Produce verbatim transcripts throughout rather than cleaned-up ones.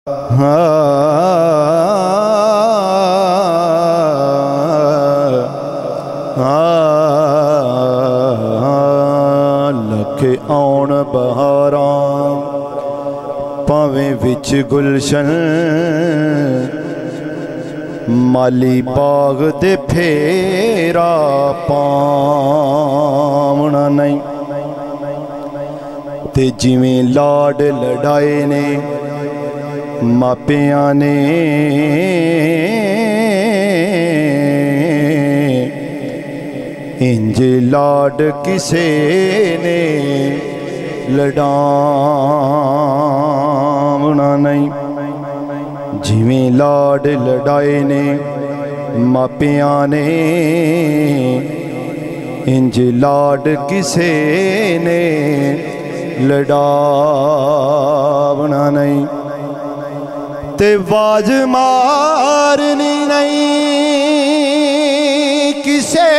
لکھے آن بہاراں پاویں وچ گلشن مالی باغ دے پھیرا پاونا نہیں تے جویں لاڈ لڑائے نے ماپیاں نے انج لاڈ کسے نے لڑاونا نہیں جویں لاڈ لڑائے نے ماپیاں نے انج لاڈ کسے نے لڑاونا نہیں تے واج مارنی نہیں کسے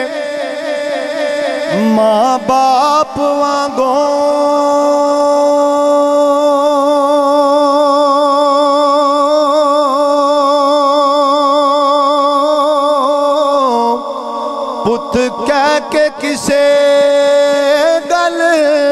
ماں باپ وانگوں پت کہہ کے کسے گل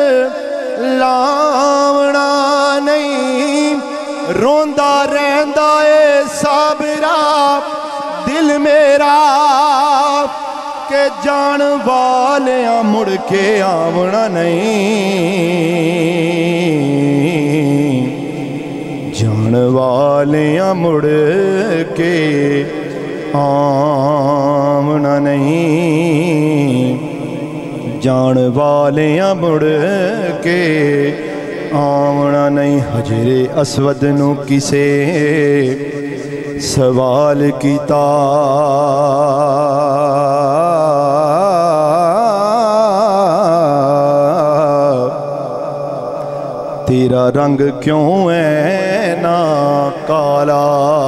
لاونا نہیں روندہ رہندہ اے صابرہ دل میرا کہ جان والیاں مڑ کے آونا نہیں جان والیاں مڑ کے آونا نہیں جان والیاں مڑ کے آونا نہیں حجر اسود نو کسے سوال کیتا تیرا رنگ کیوں ہے نا کالا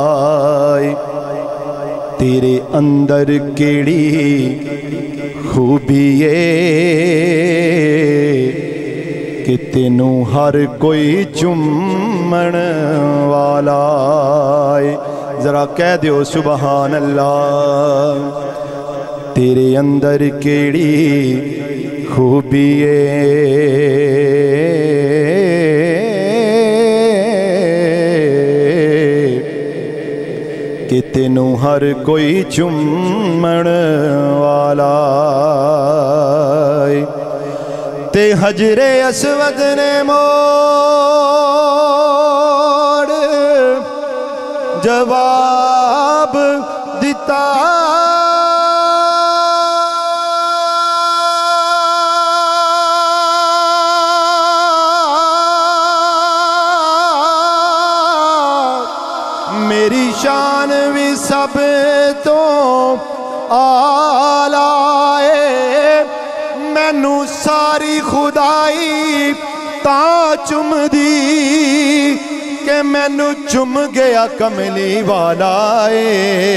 تیرے اندر کیڑی خوبی ہے کہ تینوں ہر کوئی چمن والا ہے ذرا کہہ دیو سبحان اللہ تیرے اندر کیڑی خوبی ہے کہ تینوں ہر کوئی چمن والا ہے تے حجر اسود نے موڑ جواب دیتا میری شان بھی سب تو آلہ ہے مینو ساری خدائی تا چم دی کہ مینو چم گیا کملی والا ہے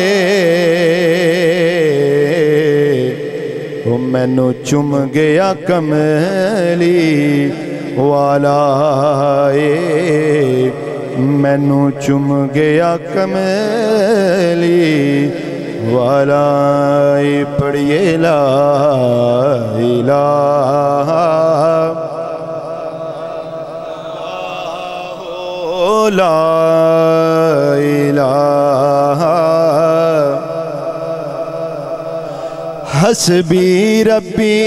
وہ مینو چم گیا کملی والا ہے مینو چم گیا کملی والا پڑھئے لا الہ لا الہ حسبی ربی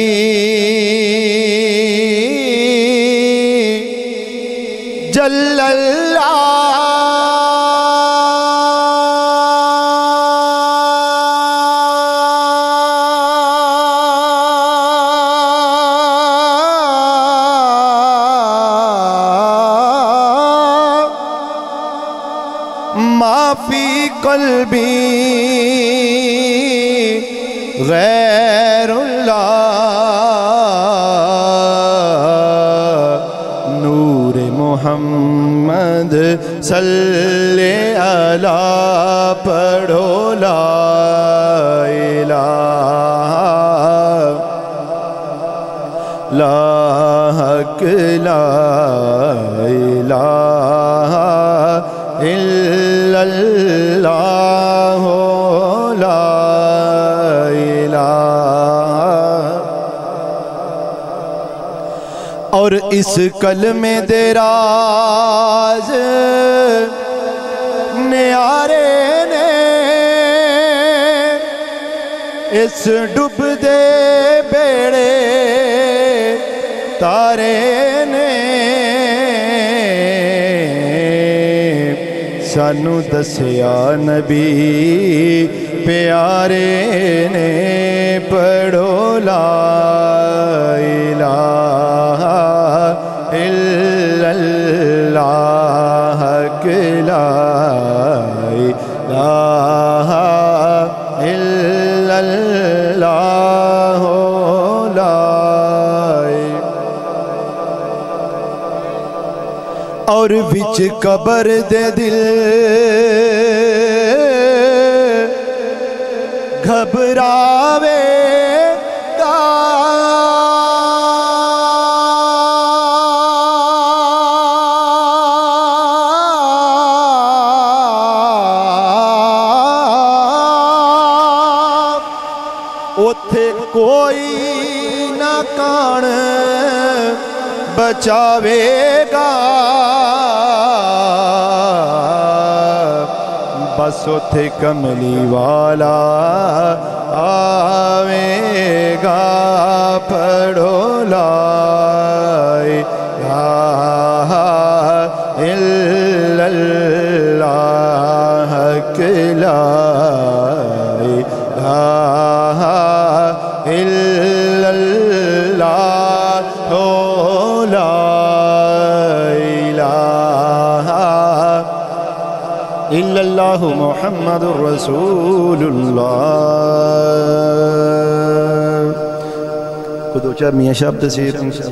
جل اللہ ما فی قلبی غیر اللہ نور محمد صلی اللہ پڑھو لا الہ لا حق لا الہ إلا الله لا إله اور اس کلمے دے راز نیارے نے اس ڈب دے بیڑے تارے نے سانو دسیا نبی پیارے نے پڑھو لا الہ الا اللہ لا الہ الا اللہ لا اور وچ قبر دے دل گھبراوے گا اوتھے کوئی نہ کان بچاوے گا بس اوتھے کملی والا آوے گا پڑھو لا الہ الا اللہ لا الہ الا اللہ لا الہ الا اللہ محمد رسول اللہ کو دو چار میاں شاہب تصویر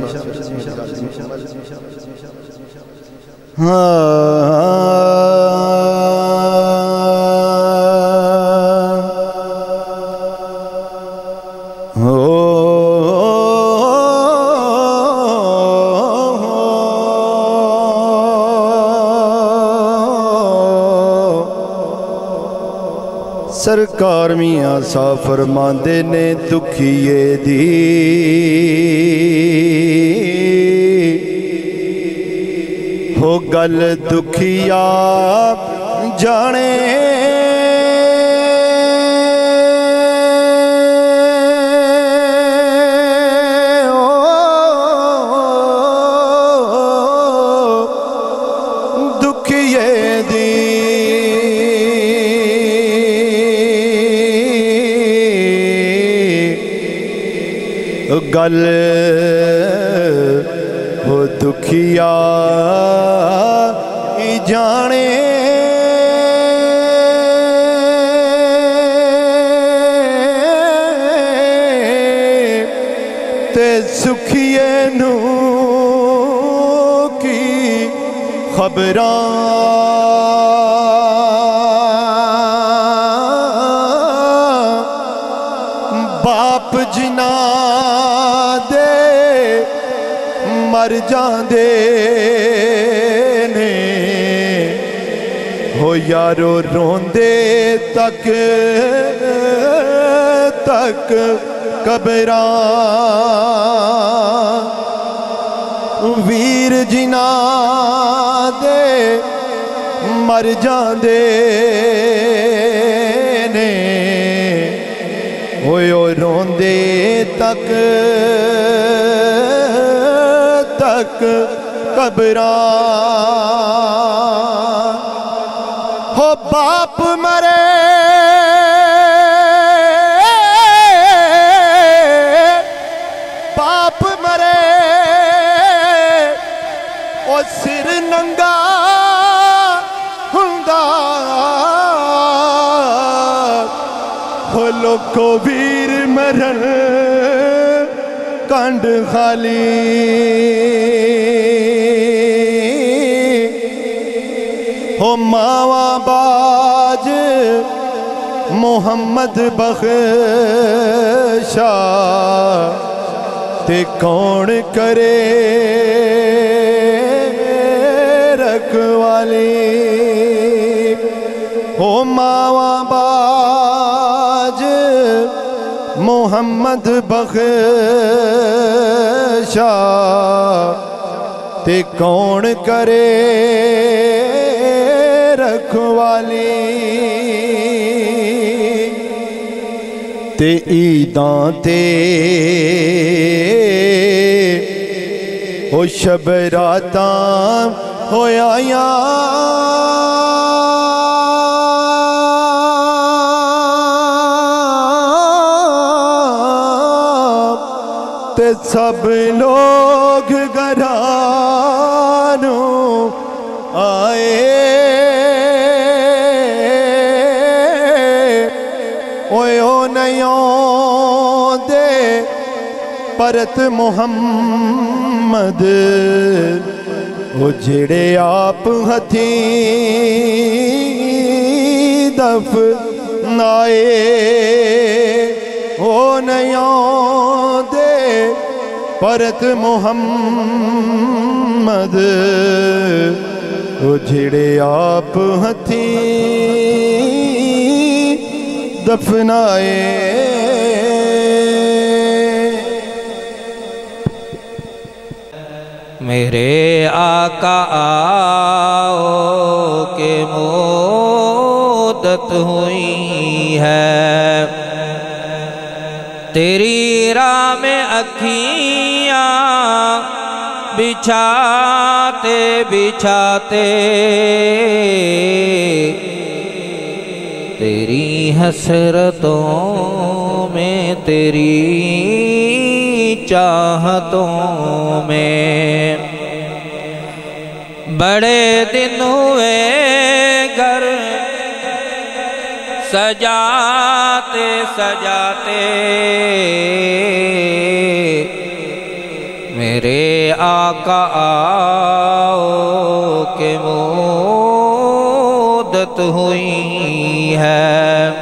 سرکار میاں سا فرماندے نے دکھیے دی ہو گل دکھیا جانے دکھیے دی گل ہو دکھیا جانے تے سکھیے نو کی خبراں باپ جنا مر جاندے نے ہو یارو روندے تک تک قبراں ویر جنا دے مر جاندے نے ہوئے روندے تک تک قبراں ہو باپ مرے باپ مرے او سر ننگا ہندا ہو لوگو ویر مرن کنڈ خالی ہو ماوا باج محمد بخشا تے کون کرے رکھوالی او ماوا باج محمد بخشا تے کون کرے رکھوالی تے عیداں تے او شب راتاں ہویاں تے سب لوگ گھرانوں آئے اوے او نیوں دے پرت محمد او جڑے آپ ہتھیں دفنائے او نیوں دے پرت محمد او جڑے آپ ہتھیں دفنائے میرے آقا آؤ کہ مدت ہوئی ہے تیری راہ میں اکھیاں بچھاتے بچھاتے تیری حسرتوں میں تیری چاہتوں میں بڑے دن ہوئے گھر سجاتے سجاتے میرے آقا آؤ کہ مدت ہوئی ہے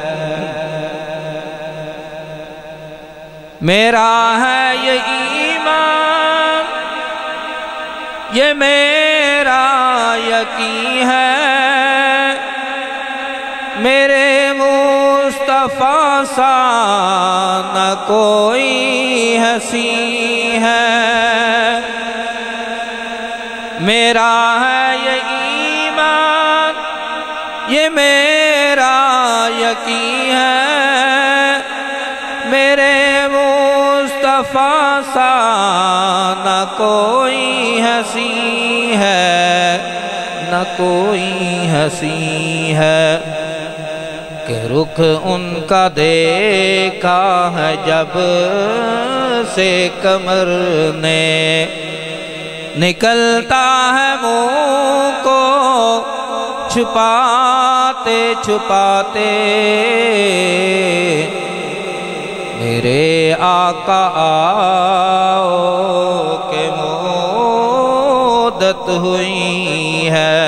میرا ہے یہ ایمان یہ میرا یقین ہے میرے مصطفیٰ سا نہ کوئی ہنسی ہے میرا ہے یہ ایمان یہ میرا یقین ہے میرے مصطفیٰ سا نہ کوئی ہنسی ہے نہ کوئی ہنسی ہے کہ رخ ان کا دیکھا ہے جب سے قمر نے نکلتا ہے منہ کو چھپاتے چھپاتے میرے آقا آؤ کہ مدت ہوئی ہے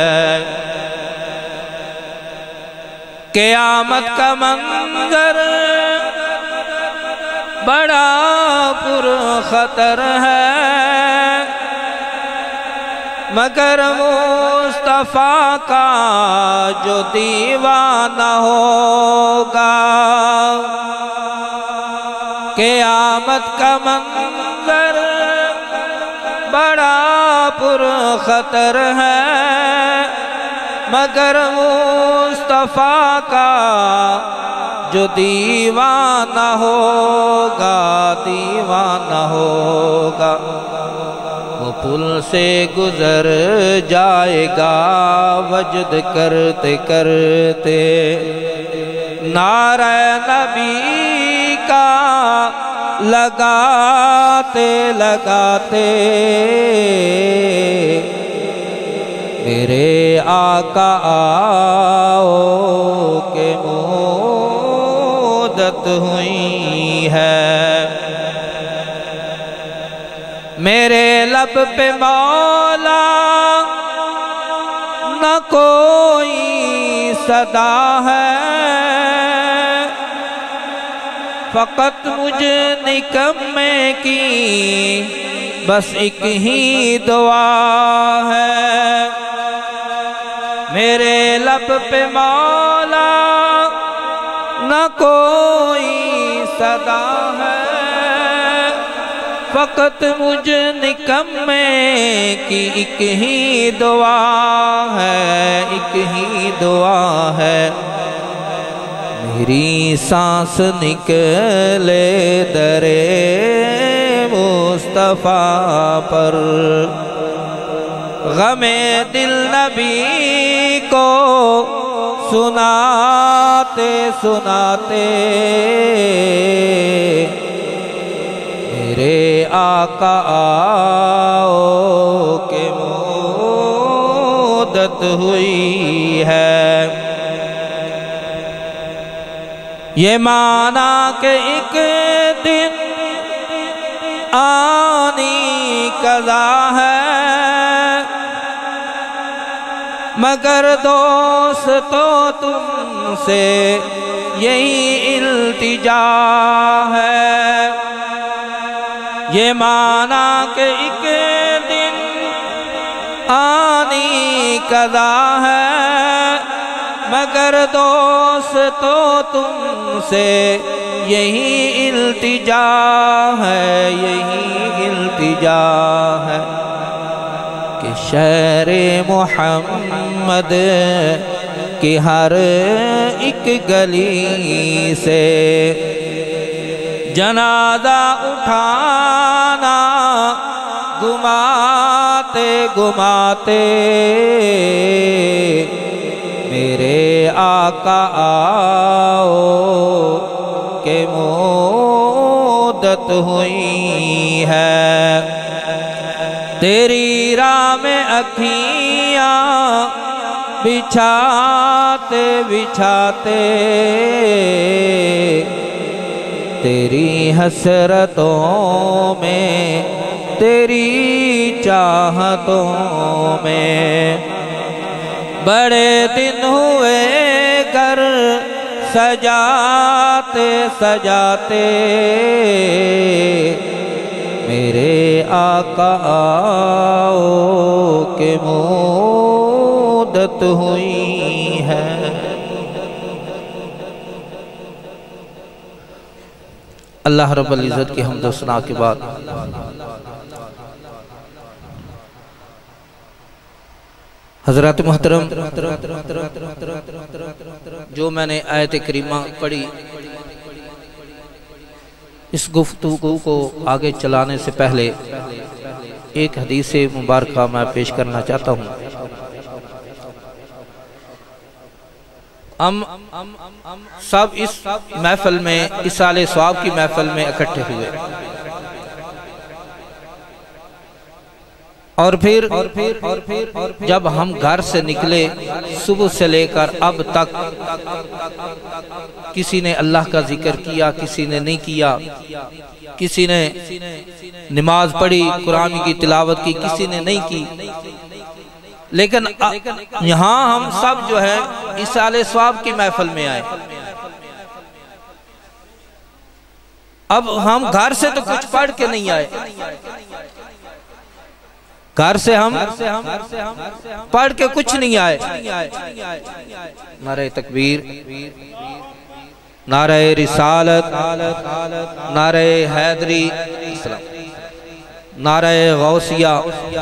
قیامت کا منظر بڑا پر خطر ہے مگر مصطفیٰ کا جو دیوانہ ہوگا قیامت کا منظر بڑا پر خطر ہے مگر مصطفیٰ کا جو دیوانہ ہوگا دیوانہ ہوگا وہ پل سے گزر جائے گا وجد کرتے کرتے نعرہ نبی کا لگاتے لگاتے میرے آقا آؤ کہ مدت ہوئی ہے میرے لب پہ مولا نہ کوئی صدا ہے فقط مجھ نکمے کی بس ایک ہی دعا ہے میرے لب پہ مولا نہ کوئی صدا ہے، فقط مجھ نکمے کی ایک ہی دعا ہے، ایک ہی دعا ہے، میری سانس نکلے در مصطفیٰ پر، غم دل نبی کو سناتے سناتے میرے آقا آؤ کہ مدت ہوئی ہے۔ یہ مانا کہ ایک دن آنی قضا ہے، مگر دوستو تم سے یہی التجا ہے۔ یہ مانا کہ ایک دن آنی قضا ہے، مگر دوستو تم سے یہی التجا ہے، یہی التجا ہے کہ شہر محمد کی ہر ایک گلی سے جنازہ اٹھانا گماتے گماتے میرے آقا آؤ کہ مدت ہوئی ہے۔ تیری راہ میں اکھیاں بچھاتے بچھاتے تیری حسرتوں میں تیری چاہتوں میں بڑے دن ہوئے گھر سجاتے سجاتے میرے آقا آؤ کہ مدت ہوئی ہے۔ اللہ رب العزت کی حمد و ثنا کے بعد حضرات محترم، جو میں نے آیت کریمہ پڑھی، اس گفتگو کو آگے چلانے سے پہلے ایک حدیث مبارکہ میں پیش کرنا چاہتا ہوں۔ ہم سب اس محفل میں، اصالِ ثواب کی محفل میں اکٹھے ہوئے، اور پھر جب ہم گھر سے نکلے صبح سے لے کر اب تک کسی نے اللہ کا ذکر کیا، کسی نے نہیں کیا، کسی نے نماز پڑھی، قرآن کی تلاوت کی، کسی نے نہیں کی، لیکن یہاں ہم سب جو ہے اصالِ ثواب کی محفل میں آئے۔ اب ہم گھر سے تو کچھ پڑھ کے نہیں آئے، گھر سے ہم پڑھ کے کچھ نہیں آئے۔ نعرہ تکبیر، نعرہ رسالت، نعرہ حیدری، نعرہ غوثیہ۔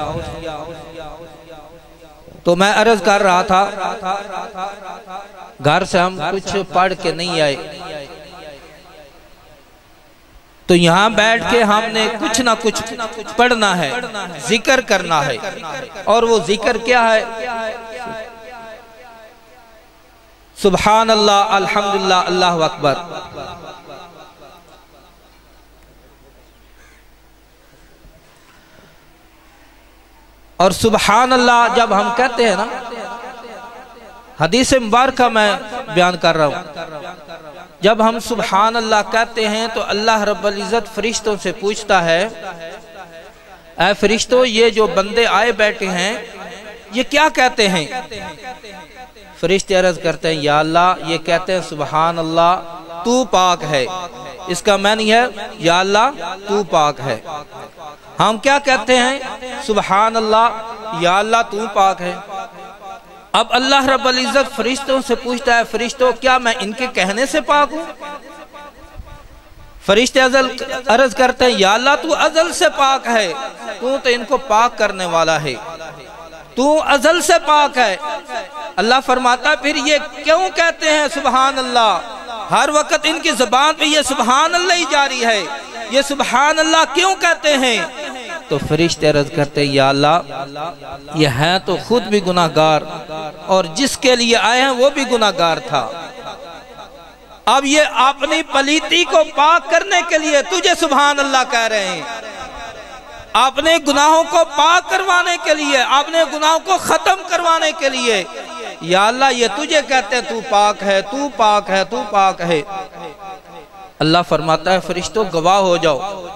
تو میں عرض کر رہا تھا گھر سے ہم کچھ پڑھ کے نہیں آئے، تو یہاں بیٹھ کے ہم نے کچھ نہ کچھ پڑھنا ہے، ذکر کرنا ہے، اور وہ ذکر کیا ہے؟ سبحان اللہ، الحمدللہ، اللہ اکبر۔ اور سبحان اللہ جب ہم کہتے ہیں نا، حدیث مبارکہ میں بیان کر رہا ہوں، جب ہم سبحان اللہ کہتے ہیں تو اللہ رب العزت فرشتوں سے پوچھتا ہے، اے فرشتوں، یہ جو بندے آئے بیٹھے ہیں یہ کیا کہتے ہیں؟ فرشتے عرض کرتے ہیں، یا اللہ یہ کہتے ہیں سبحان اللہ تو پاک ہے۔ اس کا معنی ہے یا اللہ تو پاک ہے۔ ہم کیا کہتے ہیں؟ سبحان اللہ یا اللہ تو پاک ہے۔ اب اللہ رب العزت فرشتوں سے پوچھتا ہے فرشتوں کیا میں ان کے کہنے سے پاک ہوں؟ فرشتے ازل عرض کرتے ہیں یا اللہ تو ازل سے پاک ہے، تو تو ان کو پاک کرنے والا ہے، تو ازل سے پاک ہے۔ اللہ فرماتا ہے پھر یہ کیوں کہتے ہیں سبحان اللہ؟ ہر وقت ان کی زبان پہ یہ سبحان اللہ ہی جاری ہے، یہ سبحان اللہ کیوں کہتے ہیں؟ تو فرشتے عرض کرتے ہیں یا اللہ یہ ہیں تو خود بھی گناہگار اور جس کے لیے آئے ہیں وہ بھی گناہگار تھا، اب یہ اپنی پلیتی کو پاک کرنے کے لیے تجھے سبحان اللہ کہہ رہے ہیں، اپنے گناہوں کو پاک کروانے کے لیے، اپنے گناہوں کو ختم کروانے کے لیے یا اللہ یہ تجھے کہتے ہیں تو پاک ہے، تو پاک ہے، تو پاک ہے۔ اللہ فرماتا ہے فرشتوں گواہ ہو جاؤ،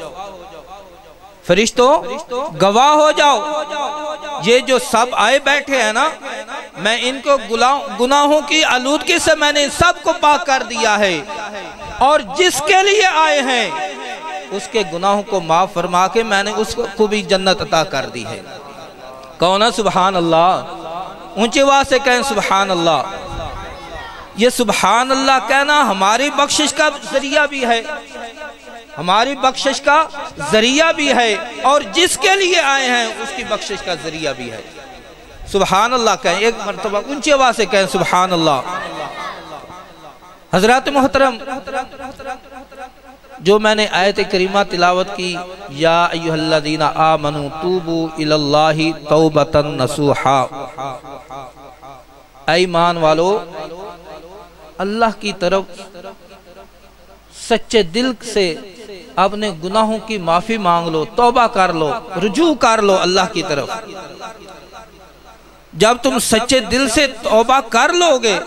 فرشتوں گواہ ہو جاؤ، یہ جو سب آئے بیٹھے ہیں نا میں ان کو گناہوں کی آلودگی سے میں نے سب کو پاک کر دیا ہے، اور جس کے لیے آئے ہیں اس کے گناہوں کو معاف فرما کے میں نے اس کو بھی جنت عطا کر دی ہے۔ کون ہے سبحان اللہ؟ اونچی آواز سے کہیں سبحان اللہ۔ یہ سبحان اللہ کہنا ہماری بخشش کا ذریعہ بھی ہے، ہماری بخشش کا ذریعہ بھی ہے، اور جس کے لیے آئے ہیں اس کی بخشش کا ذریعہ بھی ہے۔ سبحان اللہ کہیں، ایک مرتبہ اونچی آواز سے کہیں سبحان اللہ۔ حضرات محترم، جو میں نے آیت کریمہ تلاوت کی یا ایھا الذین آمنوا توبوا الی اللہ توبۃ نصوحا، اے ایمان والو اللہ کی طرف سچے دل سے اپنے گناہوں کی معافی مانگ لو، توبہ کر لو، رجوع کر لو اللہ کی طرف۔ جب تم سچے دل سے توبہ کر لو گے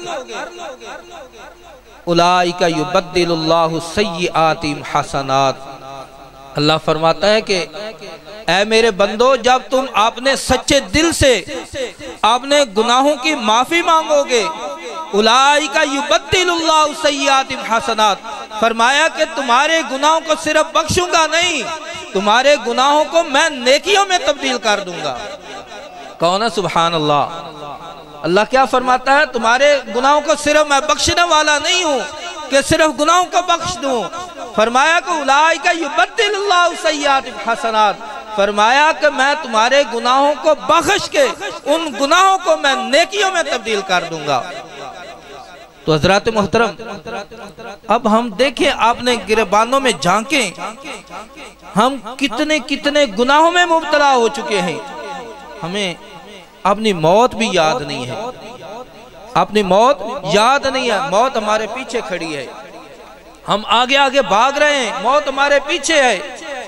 اولئک یبدل اللہ سیئاتہم حسنات، اللہ فرماتا ہے کہ اے میرے بندو جب تم اپنے سچے دل سے اپنے گناہوں کی معافی مانگو گے اولئک یبدل اللہ سیئاتہم حسنات، فرمایا کہ تمہارے گناہوں کو صرف بخشوں گا نہیں، تمہارے گناہوں کو میں نیکیوں میں تبدیل کر دوں گا۔ کون ہے سبحان اللہ؟ اللہ کیا فرماتا ہے تمہارے گناہوں کو صرف میں بخشنے والا نہیں ہوں کہ صرف گناہوں کو بخش دوں، فرمایا کہ اولئک یبدل اللہ سیئاتہم حسنات، فرمایا کہ میں تمہارے گناہوں کو بخش کے ان گناہوں کو میں نیکیوں میں تبدیل کر دوں گا۔ تو حضرات محترم اب ہم دیکھیں اپنے گریبانوں میں جھانکیں، ہم کتنے کتنے گناہوں میں مبتلا ہو چکے ہیں، ہمیں اپنی موت بھی یاد نہیں ہے، اپنی موت یاد نہیں ہے، موت ہمارے پیچھے کھڑی ہے، ہم آگے آگے بھاگ رہے ہیں، موت ہمارے پیچھے ہے۔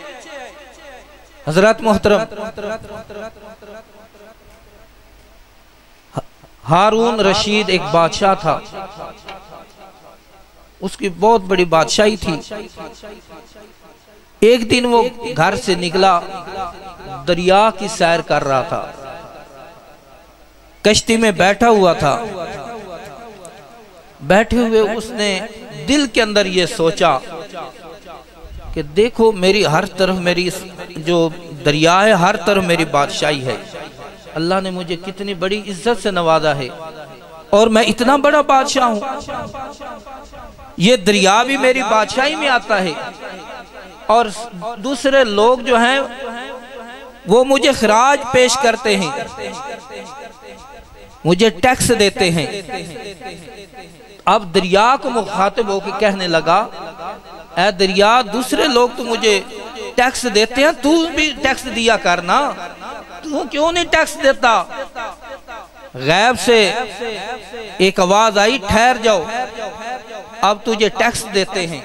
حضرات محترم ہارون رشید ایک بادشاہ تھا، اس کی بہت بڑی بادشاہی تھی۔ ایک دن وہ گھر سے نکلا، دریا کی سیر کر رہا تھا، کشتی میں بیٹھا ہوا تھا، بیٹھے ہوئے اس نے دل کے اندر یہ سوچا کہ دیکھو میری ہر طرف میری جو دریا ہے ہر طرف میری بادشاہی ہے، اللہ نے مجھے کتنی بڑی عزت سے نوازا ہے اور میں اتنا بڑا بادشاہ ہوں، یہ دریا بھی میری بادشاہی میں آتا ہے، اور دوسرے لوگ جو ہیں وہ مجھے خراج پیش کرتے ہیں، مجھے ٹیکس دیتے ہیں۔ اب دریا کو مخاطب ہو کے کہنے لگا اے دریا دوسرے لوگ تو مجھے ٹیکس دیتے ہیں، تو بھی ٹیکس دیا کرنا، تو کیوں نہیں ٹیکس دیتا؟ غیب سے ایک آواز آئی ٹھہر جاؤ اب تجھے ٹیکس دیتے ہیں۔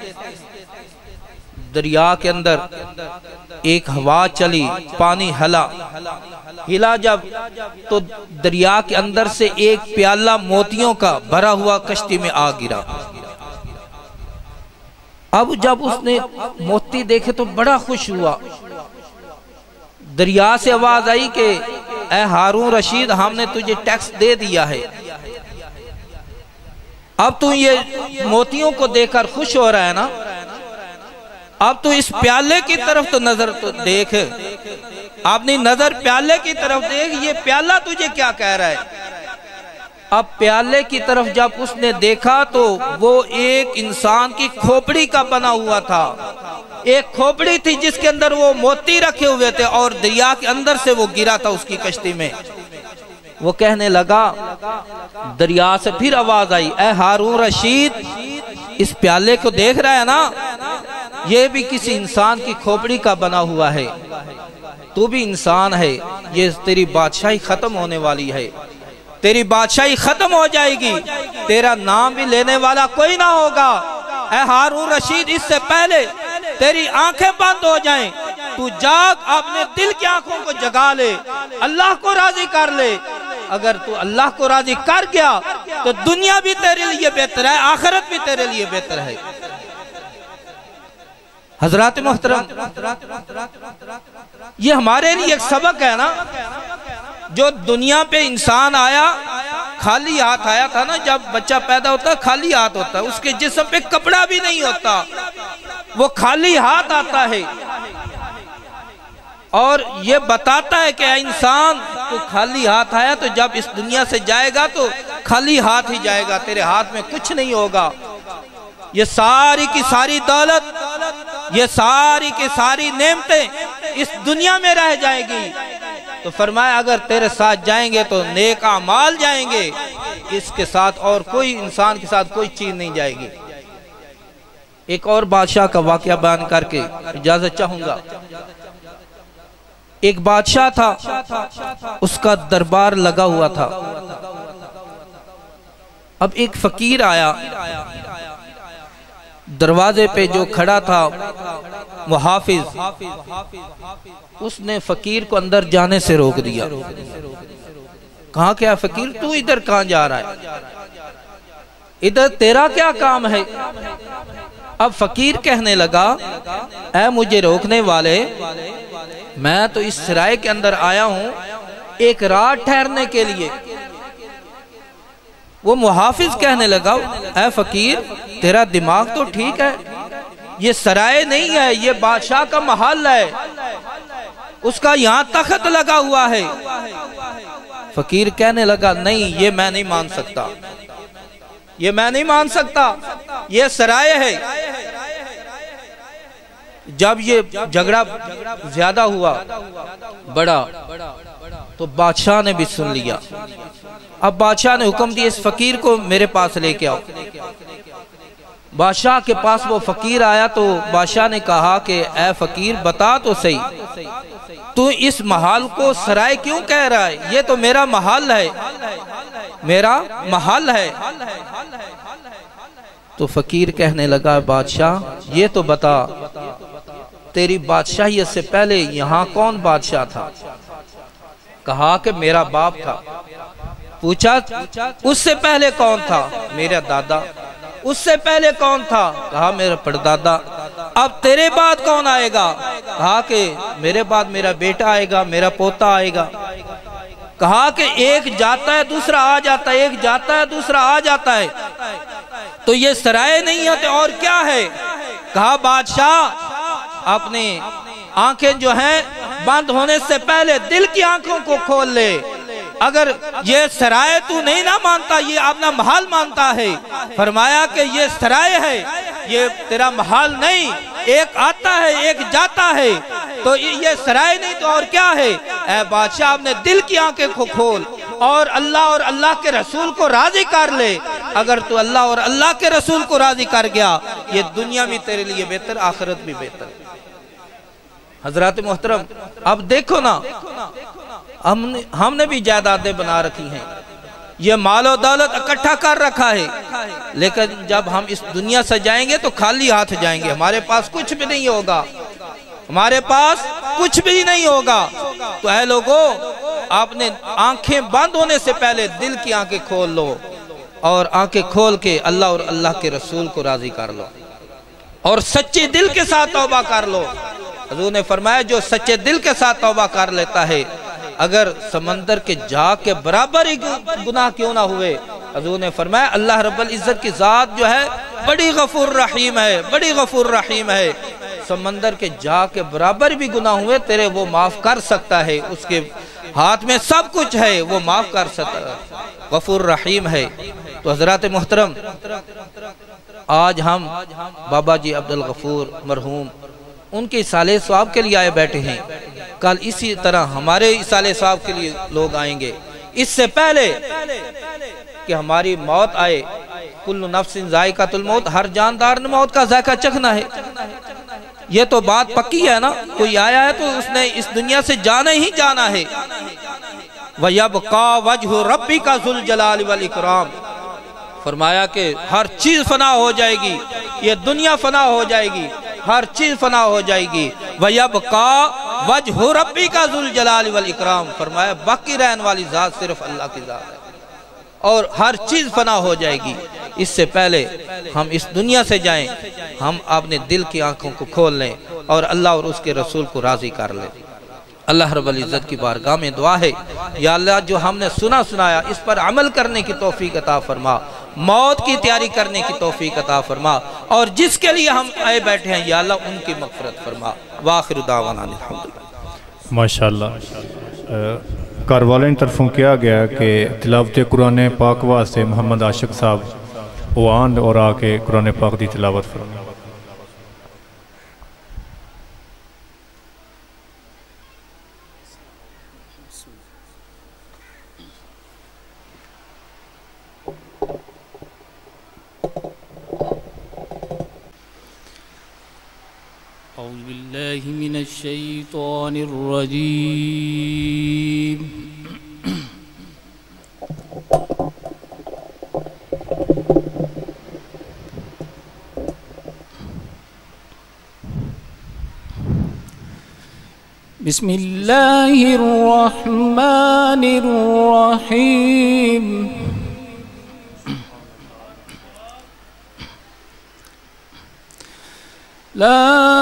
دریا کے اندر ایک ہوا چلی، پانی ہلا ہلا جب تو دریا کے اندر سے ایک پیالہ موتیوں کا بھرا ہوا کشتی میں آ گرا۔ اب جب اس نے موتی دیکھے تو بڑا خوش ہوا، دریا سے آواز آئی کہ اے ہارون رشید ہم نے تجھے ٹیکس دے دیا ہے، اب تو یہ موتیوں کو دیکھ کر خوش ہو رہا ہے نا، اب تو اس پیالے کی طرف تو نظر تو دیکھ، اپنی نظر پیالے کی طرف دیکھ، یہ پیالہ تجھے کیا کہہ رہا ہے؟ اب پیالے کی طرف جب اس نے دیکھا تو وہ ایک انسان کی کھوپڑی کا بنا ہوا تھا، ایک کھوپڑی تھی جس کے اندر وہ موتی رکھے ہوئے تھے، اور دریا کے اندر سے وہ گرا تھا اس کی کشتی میں۔ وہ کہنے لگا، دریا سے پھر آواز آئی، اے ہارون رشید، اس پیالے کو دیکھ رہا ہے نا، یہ بھی کسی انسان کی کھوپڑی کا بنا ہوا ہے، تو بھی انسان ہے، یہ تیری بادشاہی ختم ہونے والی ہے، تیری بادشاہی ختم ہو جائے گی، تیرا نام بھی لینے والا کوئی نہ ہوگا۔ اے ہارون رشید، اس سے پہلے تیری آنکھیں بند ہو جائیں، تو جاگ، اپنے دل کی آنکھوں کو جگا لے، اللہ کو راضی کر لے۔ اگر تو اللہ کو راضی کر گیا تو دنیا بھی تیرے لیے بہتر ہے، آخرت بھی تیرے لیے بہتر ہے۔ حضرات محترم، یہ ہمارے لیے ایک سبق ہے نا، جو دنیا پہ انسان آیا خالی ہاتھ آیا تھا نا، جب بچہ پیدا ہوتا ہے خالی ہاتھ ہوتا ہے، اس کے جسم پہ کپڑا بھی نہیں ہوتا، وہ خالی ہاتھ آتا ہے، اور یہ بتاتا ہے کہ اے انسان تو خالی ہاتھ آیا، تو جب اس دنیا سے جائے گا تو خالی ہاتھ ہی جائے گا، تیرے ہاتھ میں کچھ نہیں ہوگا، یہ ساری کی ساری دولت، یہ ساری کی ساری نعمتیں اس دنیا میں رہ جائیں گی۔ تو فرمایا اگر تیرے ساتھ جائیں گے تو نیک اعمال جائیں گے، اس کے ساتھ اور کوئی انسان کے ساتھ کوئی چیز نہیں جائے گی۔ ایک اور بادشاہ کا واقعہ بیان کر کے اجازت چاہوں گا۔ ایک بادشاہ تھا، اس کا دربار لگا ہوا تھا۔ اب ایک فقیر آیا، دروازے پہ جو کھڑا تھا محافظ، اس نے فقیر کو اندر جانے سے روک دیا۔ کہا کیا فقیر، تو ادھر کہاں جا رہا ہے، ادھر تیرا کیا کام ہے؟ اب فقیر کہنے لگا، اے مجھے روکنے والے، میں تو اس سرائے کے اندر آیا ہوں ایک رات ٹھہرنے کے لیے۔ وہ محافظ کہنے لگا، اے فقیر، تیرا دماغ تو ٹھیک ہے، یہ سرائے نہیں ہے، یہ بادشاہ کا محل ہے، اس کا یہاں تخت لگا ہوا ہے۔ فقیر کہنے لگا، نہیں، یہ میں نہیں مان سکتا، یہ میں نہیں مان سکتا، یہ سرائے ہے۔ جب یہ جھگڑا زیادہ ہوا، بڑا، تو بادشاہ نے بھی سن لیا۔ اب بادشاہ نے حکم دیا، اس فقیر کو میرے پاس لے کے آؤ۔ بادشاہ کے پاس وہ فقیر آیا تو بادشاہ نے کہا کہ اے فقیر، بتا تو صحیح، تو اس محل کو سرائے کیوں کہہ رہا ہے؟ یہ تو میرا محل ہے، میرا محل ہے۔ تو فقیر کہنے لگا، بادشاہ یہ تو بتا، تیری بادشاہیت سے پہلے یہاں کون بادشاہ تھا؟ کہا کہ میرا باپ تھا۔ پوچھا اس سے پہلے کون تھا؟ میرا دادا۔ اس سے پہلے کون تھا؟ کہا میرا پردادا۔ اب تیرے بعد کون آئے گا؟ کہا کہ میرے بعد میرا بیٹا آئے گا، میرا پوتا آئے گا۔ کہا کہ ایک جاتا ہے دوسرا آ جاتا ہے، ایک جاتا ہے دوسرا آ جاتا ہے، تو یہ سرائے نہیں ہوتے اور کیا ہے؟ کہا بادشاہ اپنے آنکھیں جو ہیں بند ہونے سے پہلے دل کی آنکھوں کو کھول لے، اگر یہ سرائے تو نہیں نہ مانتا، یہ اپنا محل مانتا ہے۔ فرمایا کہ یہ سرائے ہے، یہ تیرا محل نہیں، ایک آتا ہے ایک جاتا ہے، تو یہ سرائے نہیں تو اور کیا ہے؟ اے بادشاہ اپنے دل کی آنکھیں کو کھول اور اللہ اور اللہ کے رسول کو راضی کر لے۔ اگر تو اللہ اور اللہ کے رسول کو راضی کر گیا، یہ دنیا بھی تیرے لیے بہتر، آخرت بھی بہتر۔ حضرات محترم، اب دیکھو نا، ہم نے ہم نے بھی جائیدادیں بنا رکھی ہیں، یہ مال و دولت اکٹھا کر رکھا ہے، لیکن جب ہم اس دنیا سے جائیں گے تو خالی ہاتھ جائیں گے، ہمارے پاس کچھ بھی نہیں ہوگا، ہمارے پاس کچھ بھی نہیں ہوگا۔ تو اے لوگوں، آپ نے آنکھیں بند ہونے سے پہلے دل کی آنکھیں کھول لو، اور آنکھیں کھول کے اللہ اور اللہ کے رسول کو راضی کر لو، اور سچے دل کے ساتھ توبہ کر لو۔ حضور نے فرمایا جو سچے دل کے ساتھ توبہ کر لیتا ہے، اگر سمندر کے جھاگ کے برابر ہی گناہ کیوں نہ ہوئے، حضور نے فرمایا اللہ رب العزت کی ذات جو ہے بڑی غفور رحیم ہے، بڑی غفور رحیم ہے، سمندر کے جھاگ کے برابر بھی گناہ ہوئے تیرے وہ معاف کر سکتا ہے، اس کے हाथ में सब कुछ है, वो माफ कर सकता, गफूर रहीम है। तो हजरत मोहतरम, आज हम बाबा जी अब्दुल गफूर मरहूम उनके इसाले सवाब के लिए आए बैठे हैं। कल इसी तरह हमारे इसाले सवाब के लिए लोग आएंगे। इससे पहले कि हमारी मौत आए, कुल्लु नफ्सिन ज़ाइक़ातुल मौत, हर जानदार ने मौत का जायका चखना है। ये तो बात पक्की है ना। कोई आया है तो उसने इस दुनिया से जाना ही जाना है। वयब्का वजहु रब्बिका ज़ुल जलाल वल इकराम, फरमाया कि हर चीज फना हो जाएगी, ये दुनिया फना हो जाएगी, हर चीज फना हो जाएगी। वयब्का वजहु रब्बिका ज़ुल जलाल वल इकराम, फरमाया बाकी रहने वाली जात सिर्फ अल्लाह की जात है और हर चीज फना हो जाएगी। इससे पहले हम इस दुनिया से जाएं, हम अपने दिल की आंखों को खोल लें और अल्लाह और उसके रसूल को राजी कर लें। अल्लाह रब्बुल इज़्ज़त की बारगाह में दुआ है, या अल्लाह जो हमने सुना सुनाया इस पर अमल करने की तौफीक अता फरमा, मौत की तैयारी करने की तौफीक अता फरमा, और जिसके लिए हम आए बैठे हैं या अल्लाह उनकी मग़फ़िरत फरमा। वाखिर दावाना अल्हम्दुलिल्लाह। माशाअल्लाह। घर वाले की तरफों किया गया कि तिलावत कुरान पाक वास्ते मोहम्मद आशिक साहब वो आन और आके कुरान पाक की तिलावत फरमाएं। औज़ु बिल्लाहि मिनश शैतानिर रजीम। बिस्मिल्लाहिर रहमानिर रहीम। ला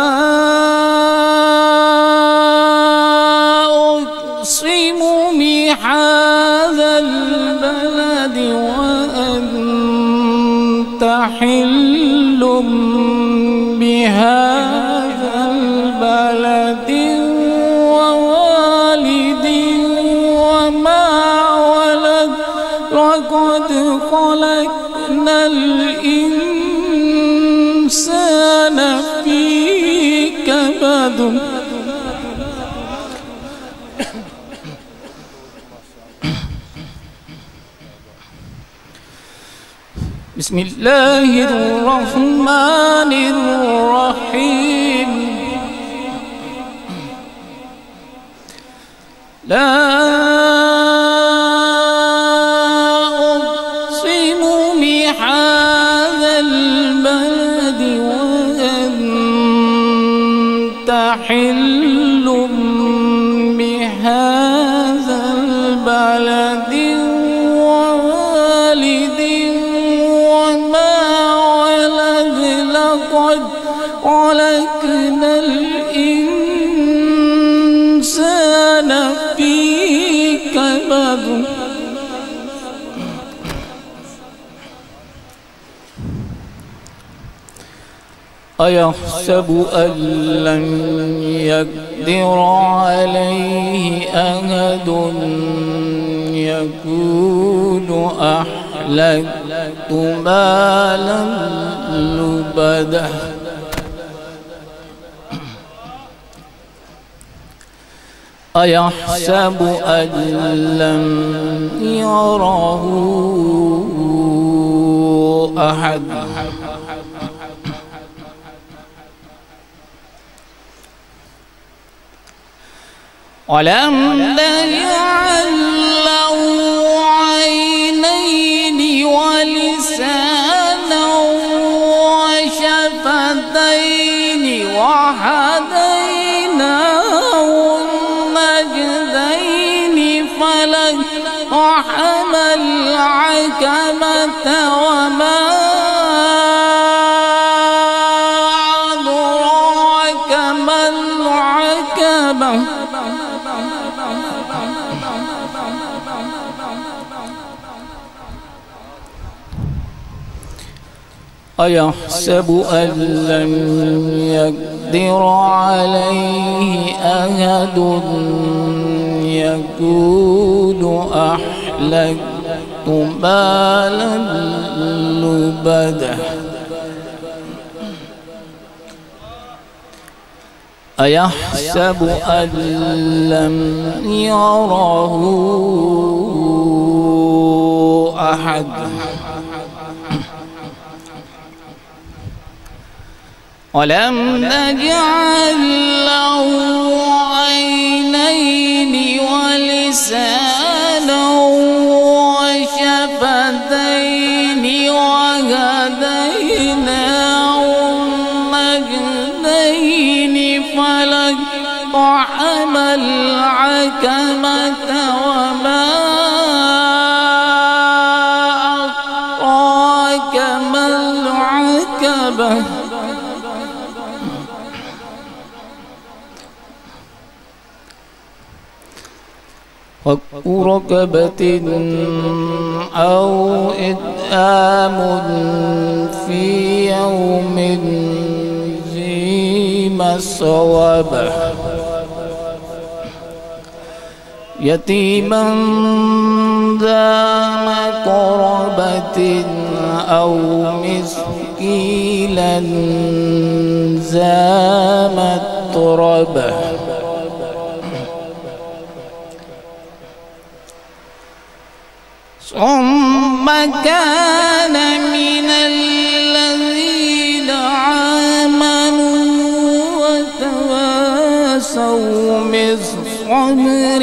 उक़्सिमु बिहाज़ल बलदि व अन्ता हिल्लुम बिहाज़ल बलदि व वालिदिन व मा वलद लक़द ख़लक़नल इंसाना फी कबद। बिस्मिल्लाहिर रहमानिर रहीम। ला उक़्सिमु बिहाज़ल बलदि व अन्ता हिल्लुम बिहाज़ल बलदि व वालिदिन व मा वलद लक़द ख़लक़नल इंसाना फी कबद। अयहसबु अल्लन यक़दिर अलैहि अहदुन यक़ूलु अह्लक्तु मालन लुबदा। अयहसबु अल्लम यरहु अहद। अलम नजअल लहु ऐनैनि व लिसानन व शफ़तैनि व हदैनाहु नजदैनि फलक़तहमल अक़बत व मा अदराक मल अक़बा। अयहसबु अल्लन यक़दिर अलैहि अहदुन يقول أحلقت مالا لبدا أيحسب أن لم يره أحد ولم نجعل له عينين ولسانا وشفتين وهديناه النجدين فلقطعم العكمة وما أدراك ما العكبة فك رقبة أو إطعام في يوم ذي مسغبة يتيما ذا مقربة أو مسكينا ذا متربة ثم كان من الذين آمنوا وتواصوا بالصبر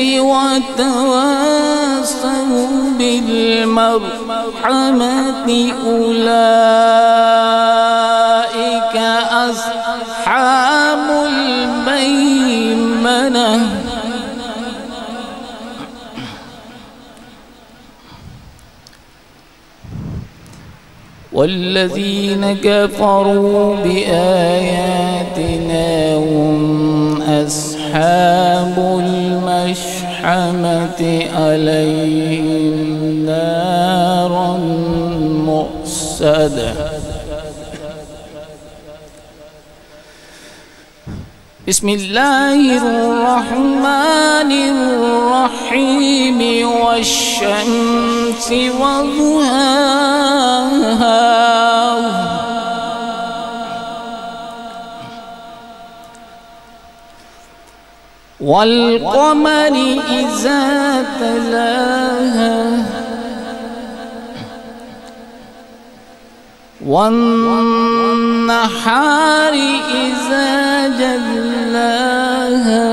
وتواصوا بالمرحمة أولئك أصحاب الميمنة والذين كفروا بآياتنا هم أصحاب المشحمة عليهم نار مؤصدة بسم الله الرحمن الرحيم والشمس وضحاها والقمر إذا تلاها والنحار إذا جلاها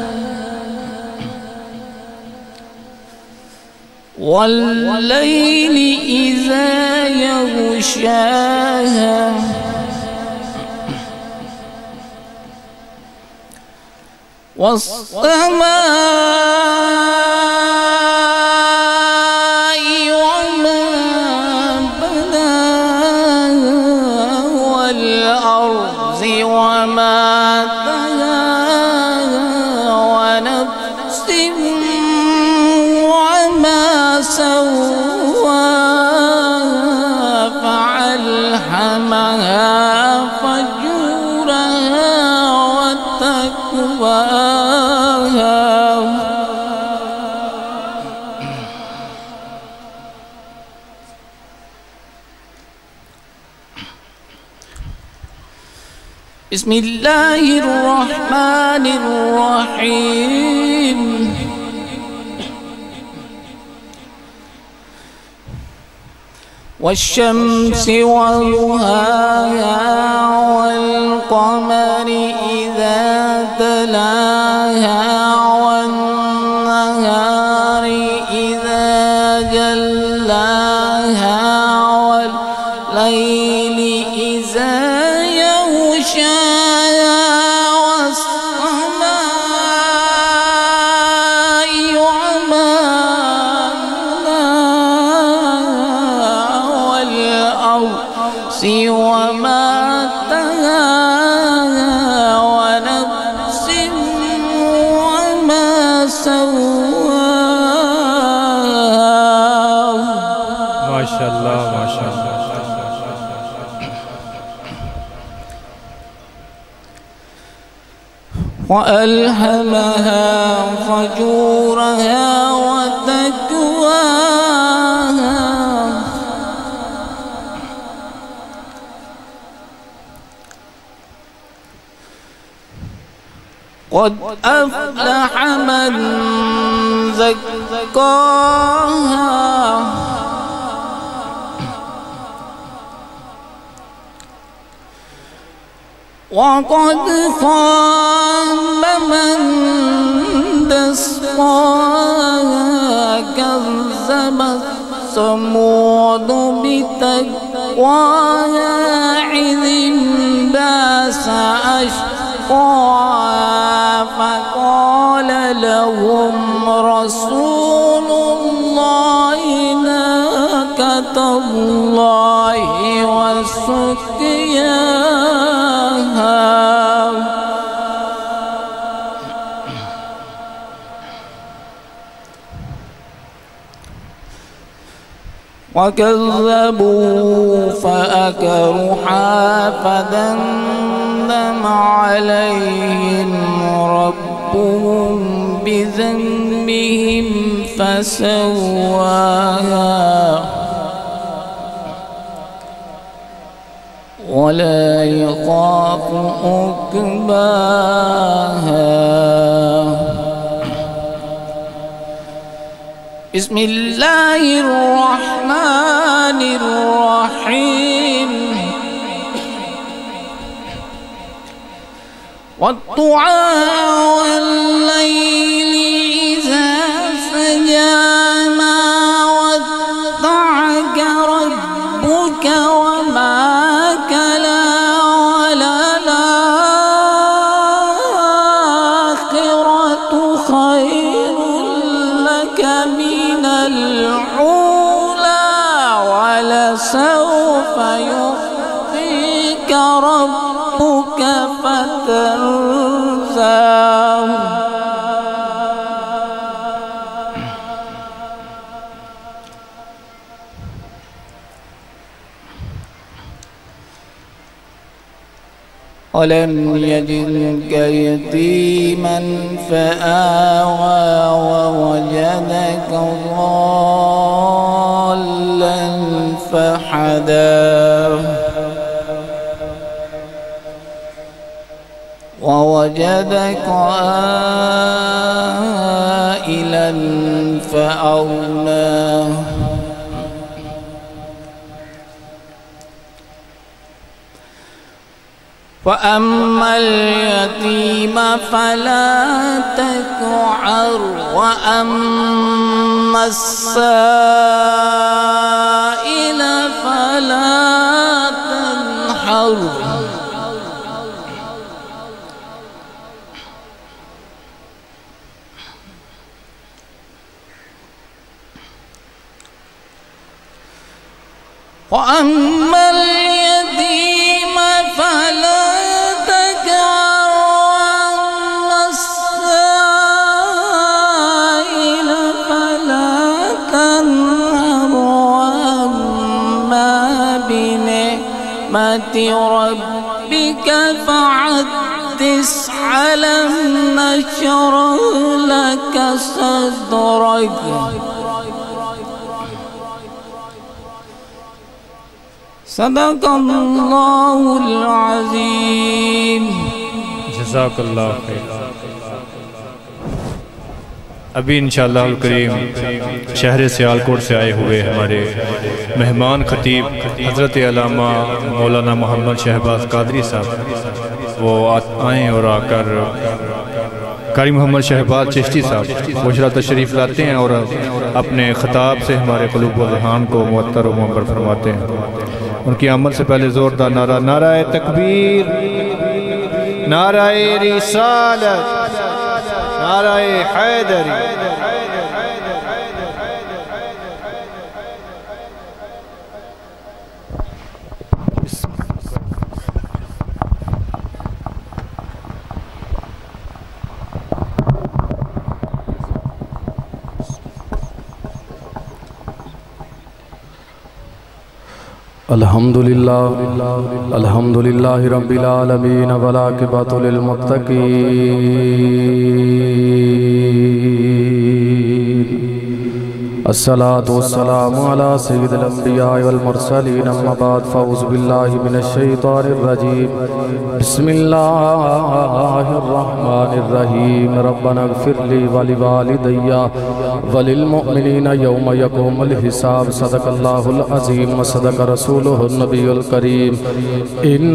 والليل إذا يغشاها والسماء وما بناها والأرض وما طحاها ونفس وما سواها فألهمها فجورها وتقواها بسم الله الرحمن الرحيم والشمس وضحاها والقمر إذا تلاها والنهار إذا جلاها والليل إذا يغشاها والسماء وما بناها والأرض وما طحاها ونفس وما سواها ما شاء الله ما شاء الله. وألهمها فجورها وتقواها قد أفلح من زكاها وقد خاب من دساها كذبت ثمود بتقواها إذ انبعث أشقاها فقال لهم رسول الله ناقة الله وسقياها وكذبوا فأكروها فدمدم عليهم ربهم بذنبهم فسواها ولا يخاف عقباها. بسم الله الرحمن الرحيم. والضحى والليل إذا سجى ما ودعك ربك وما كلا وللآخرة خير لك من الأولى ولسوف يعطيك ربك فترضى. ألم يجدك يتيما فآوى ووجدك ضالا فهدى ووجدك عائلا فأغنى وأما اليتيم فلا تقهر وأما السائل فلا تنحر وأما اليتيم فلا ربك فحدث ألم نشرح لك صدرك. صدق الله العظيم. जज़ाक अल्लाह खैर। अभी इंशाअल्लाह अल करीम शहर सियालकोट से आए हुए हमारे मेहमान खतीब हज़रत अल्लामा मौलाना मोहम्मद शहबाज कादरी साहब वो आए और आकर कारी मोहम्मद शहबाज चिश्ती साहब मुशरा तशरीफ़ लाते हैं और अपने ख़िताब से हमारे क़ुलूब व ज़हान को मुअत्तर व मुअब्बर फरमाते हैं। उनकी आमद से पहले ज़ोरदार नारा नाराए तकबीर, नाराए रिसालत, नाराए हैदरी। الحمدللہ الحمدللہ رب العالمین والعاقبۃ للمتقین الصلاة والسلام علی سید الانبیاء والمرسلین اما بعد فاعوذ باللہ من الشیطان الرجیم بسم اللہ الرحمن الرحیم ربنا اغفر لی ولوالدی وللمؤمنین یوم یقوم الحساب صدق اللہ العظیم وصدق رسولہ النبی الکریم ان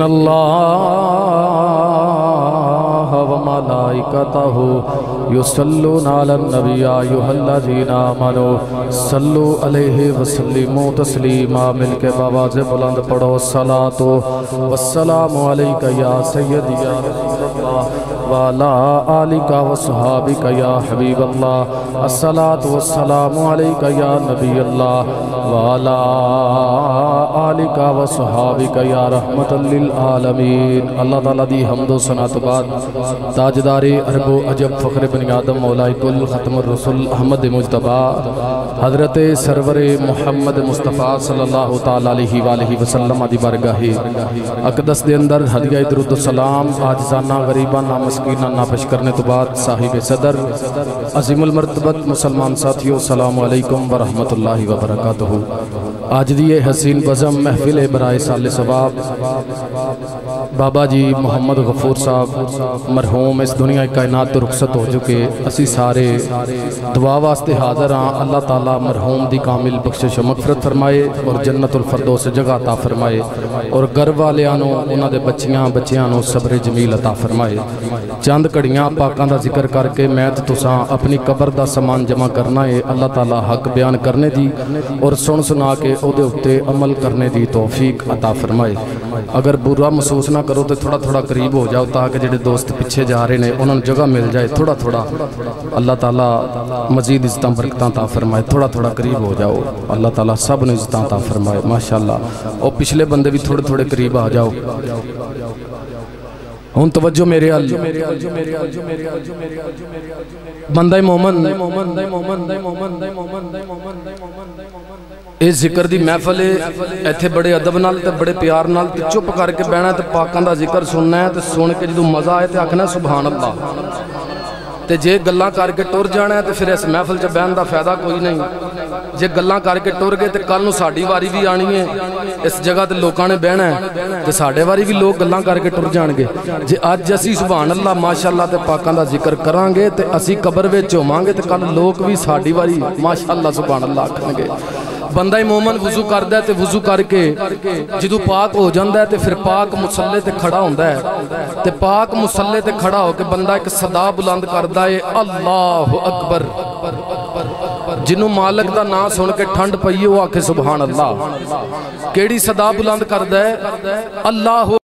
اللہ وملائکتہ یصلون علی النبی یا ایھا الذین آمنوا صلو علیہ وسلموا تسلیما مل کے بآواز بلند پڑھو الصلاۃ والسلام علیک یا سیدی یا رسول اللہ وعلی آلک وصحابک یا حبیب اللہ الصلاۃ والسلام علیک یا نبی اللہ وعلی آلک وصحابک یا رحمت للعالمین۔ اللہ تعالیٰ دی حمد و ثنا تو بعد تاجدار عرب و عجب فخر بنی آدم مولا کل ختم الرسل احمد مجتبی حضرت سرور محمد مصطفیٰ صلی اللہ تعالیٰ علیہ وآلہ وسلم دی بارگاہ اقدس دے اندر ہدیہ درود و سلام عاجزانہ غریبانہ مسکینہ نافش کرنے تو بعد صاحب صدر عظیم المرتبت مسلمان ساتھیو السلام علیکم ورحمت اللہ وبرکاتہ۔ آج دیئے حسین بزم محفل برائے سال ثواب بابا جی محمد غفور صاحب مرحوم اس دنیا کائنات تو رخصت ہو چکے، اسی سارے دعا واسطے حاضر ہاں۔ اللہ تعالیٰ مرحوم دی کامل بخشش و مغفرت فرمائے اور جنت الفردوس جگہ عطا فرمائے اور گھر والیاں انہاں دے بچیاں بچیاں نو صبر جمیل عطا فرمائے۔ چند کڑیاں پاکاں دا ذکر کر کے میں تے تساں اپنی قبر دا سامان جمع کرنا ہے۔ اللہ تعالیٰ حق بیان کرنے دی اور سن سنا کے او دے اتے عمل کرنے دی توفیق عطا فرمائے۔ اگر برا محسوس نہ کرو تو تھوڑا تھوڑا قریب ہو جاؤ تاکہ جڑے دوست پیچھے جا رہے ہیں انہوں نے جگہ مل جائے۔ تھوڑا تھوڑا اللہ تعالیٰ مزید عزتاں برکتاں عطا فرمائے۔ تھوڑا تھوڑا قریب ہو جاؤ، اللہ تعالیٰ سب نے عزتاں عطا فرمائے ماشاءاللہ۔ اور پچھلے بندے بھی تھوڑے تھوڑے قریب آ جاؤ۔ ہون توجہ میرے ال بندہ مومن اس ذکر دی محفل ایتھے بڑے ادب نال تے بڑے پیار نال تے چپ کر کے بہنا تے پاکاں دا ذکر سننا ہے تے سن کے جدوں مزہ آئے تے آکھنا سبحان اللہ تے جے گلاں کر کے ٹر جانا ہے تے پھر اس محفل چ بہن دا فائدہ کوئی نہیں۔ جے گلاں کر کے ٹر گئے تے کل نوں ساڈی واری بھی آنی ہے اس جگہ تے لوکاں نے بہنا ہے تے ساڈے واری بھی لوگ گلاں کر کے ٹر جان گے۔ جے اج اسی سبحان اللہ ماشاءاللہ تے پاکاں دا ذکر کران گے تے اسی قبر وچ ہوواں گے تے کل لوگ بھی ساڈی واری ماشاءاللہ سبحان اللہ آکھن گے۔ بندہ مومن وضو کردا ہے تے وضو کر کے جدوں پاک ہو جاندا ہے تے پھر پاک مصلی تے کھڑا ہوندا ہے تے پاک مصلی تے کھڑا ہو کے بندہ ایک صدا بلند کردا ہے اللہ اکبر۔ جنوں مالک دا نام سن کے ٹھنڈ پئی وہ آکھے سبحان اللہ۔ کیڑی صدا بلند کردا ہے اللہ